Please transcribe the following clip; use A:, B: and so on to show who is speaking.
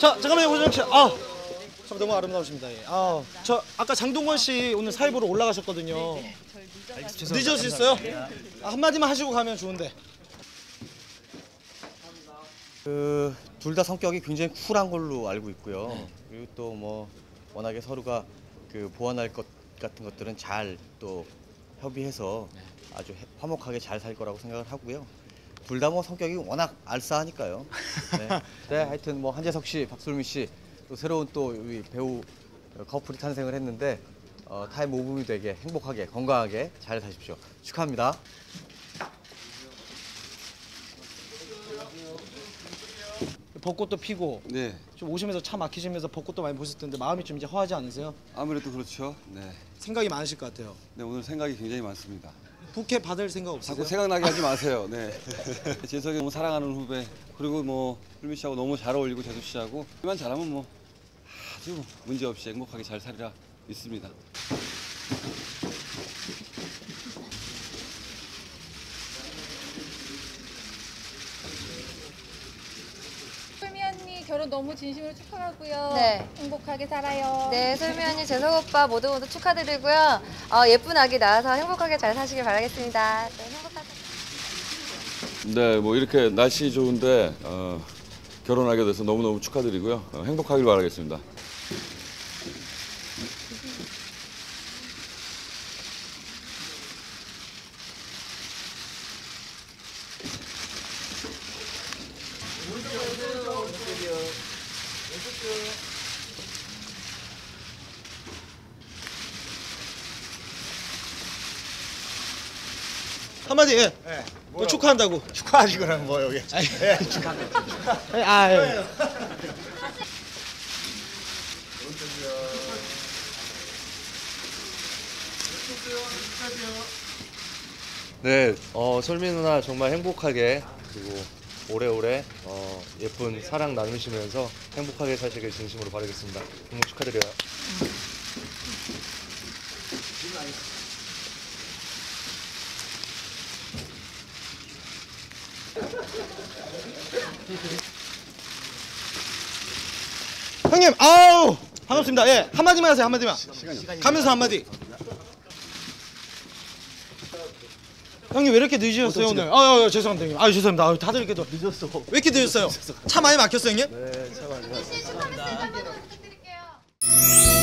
A: 자, 잠깐만요, 호정 씨. 참 너무 아름다우십니다. 예. 저 아까 장동건 씨 오늘 사회보러 올라가셨거든요. 늦어졌어요? 한마디만 하시고 가면 좋은데.
B: 둘 다 성격이 굉장히 쿨한 걸로 알고 있고요. 그리고 또 뭐 워낙에 서로가 보완할 것 같은 것들은 잘 또 협의해서 아주 화목하게 잘 살 거라고 생각을 하고요. 둘 다 뭐 성격이 워낙 알싸하니까요. 네, 하여튼 뭐 한재석 씨, 박솔미 씨 또 새로운 또 우리 배우 커플이 탄생을 했는데 타임 오브이 되게 행복하게 건강하게 잘 사십시오. 축하합니다.
A: 벚꽃도 피고
C: 네.
A: 좀 오시면서 차 막히시면서 벚꽃도 많이 보셨을 텐데 마음이 좀 이제 허하지 않으세요?
C: 아무래도 그렇죠. 네.
A: 생각이 많으실 것 같아요.
C: 네, 오늘 생각이 굉장히 많습니다.
A: 부케 받을 생각 없으세요?
C: 자꾸 생각나게 하지 마세요. 네. 재석이 너무 사랑하는 후배. 그리고 뭐 솔미 씨하고 너무 잘 어울리고 재수 씨하고 이만 잘하면 뭐 아주 문제 없이 행복하게 잘 살리라 믿습니다.
D: 솔미 언니 결혼 너무 진심으로 축하하고요.
E: 네.
D: 행복하게 살아요.
E: 네, 솔미 언니, 재석 오빠 모두 축하드리고요. 예쁜 아기 낳아서 행복하게 잘 사시길 바라겠습니다. 네, 행복하세요.
F: 네, 뭐 이렇게 날씨 좋은데 결혼하게 돼서 너무너무 축하드리고요. 행복하길 바라겠습니다.
A: 한마디. 예. 뭐 축하한다고.
G: 축하하지 그럼 뭐 여기. 예,
A: 예.
H: 네, 솔미 누나 정말 행복하게 그리고 오래오래 예쁜 사랑 나누시면서 행복하게 사시길 진심으로 바라겠습니다. 너무 축하드려요.
A: 형님, 반갑습니다. 예, 한마디만 하세요. 한마디만. 가면서 한마디. 형님 왜 이렇게 늦으셨어요 오늘? 죄송합니다 형님. 죄송합니다. 다들 이렇게 늦었어. 왜 이렇게 늦었어요? 차 많이 막혔어요 형님?
G: 네, 차 많이
D: 축하드릴게요.